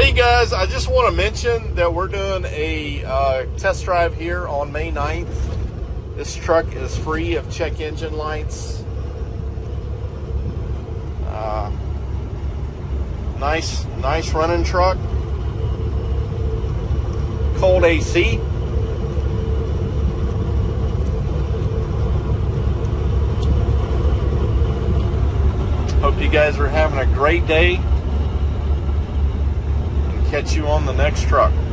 Hey guys, I just want to mention that we're doing a test drive here on May 9th. This truck is free of check engine lights. Nice running truck. Cold AC. Hope you guys are having a great day. Catch you on the next truck.